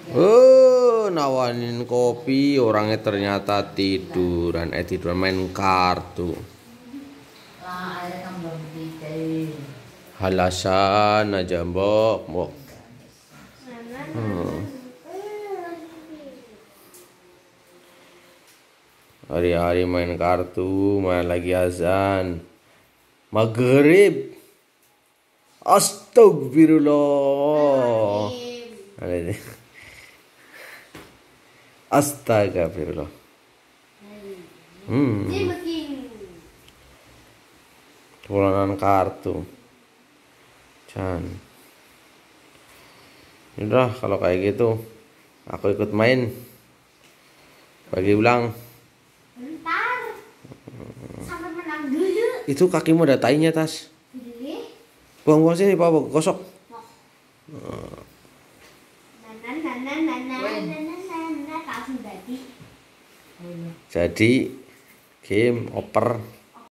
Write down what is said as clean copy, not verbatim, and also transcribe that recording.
Oh, nawarin kopi, orangnya ternyata tiduran main kartu. Halasan aja mbok. Hari-hari main kartu, main lagi azan maghrib. Astagfirullah. Astagfirullah. Tulanan kartu. Chan. Udah kalau kayak gitu, aku ikut main. Bagi ulang. Bentar. Sampai menang dulu. Itu kakimu ada tainya, Tas. Buang-buang sini, Pak, gosok. Jadi game oper